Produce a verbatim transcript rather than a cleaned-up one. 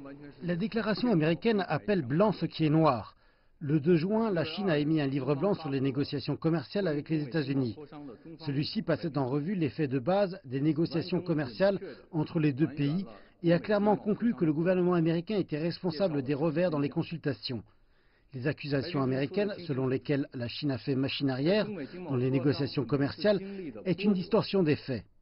La déclaration américaine appelle blanc ce qui est noir. Le deux juin, la Chine a émis un livre blanc sur les négociations commerciales avec les États-Unis. Celui-ci passait en revue l'effet de base des négociations commerciales entre les deux pays et a clairement conclu que le gouvernement américain était responsable des revers dans les consultations. Les accusations américaines, selon lesquelles la Chine a fait machine arrière dans les négociations commerciales, est une distorsion des faits.